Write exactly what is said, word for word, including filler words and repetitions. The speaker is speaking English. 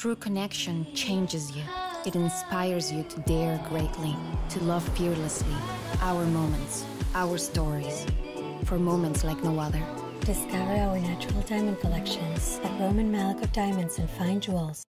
true connection changes you. It inspires you to dare greatly, to love fearlessly. Our moments, our stories, for moments like no other. Discover our natural diamond collections at Roman Malakov Diamonds and Fine Jewels.